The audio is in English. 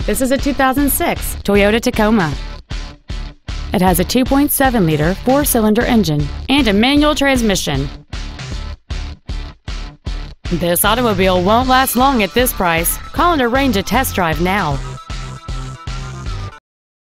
This is a 2006 Toyota Tacoma. It has a 2.7-liter four-cylinder engine and a manual transmission. This automobile won't last long at this price. Call and arrange a test drive now.